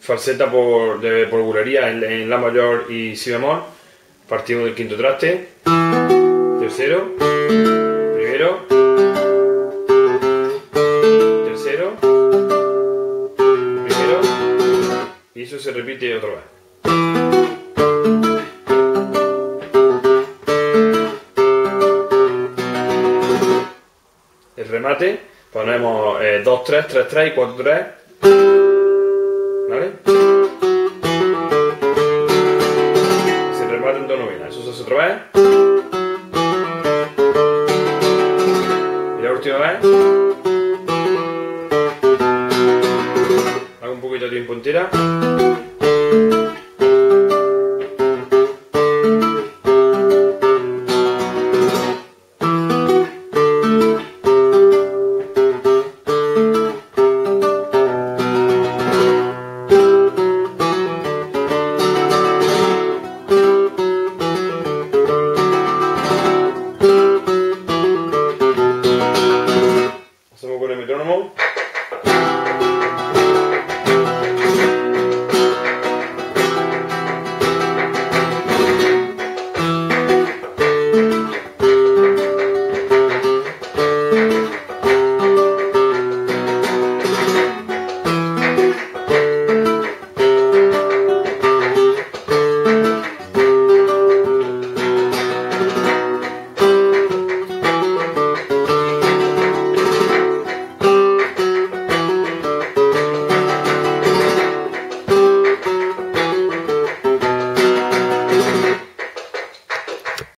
falseta por bulería en la mayor y si bemol. Partimos del quinto traste, tercero, primero, tercero, primero, y eso se repite otra vez. El remate, ponemos 2-3, 3-3 y 4-3, ¿vale? Se remate en do novena, eso se hace otra vez. Y la última vez, hago un poquito de tiempo entera.